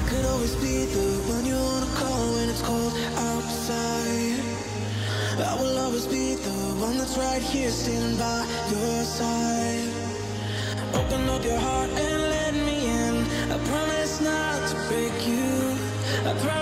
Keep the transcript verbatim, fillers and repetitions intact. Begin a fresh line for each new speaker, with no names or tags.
could always be the one you wanna call when it's cold outside. I will always be the one that's right here standing by your side. Open up your heart and let me in. I promise not to break you. I promise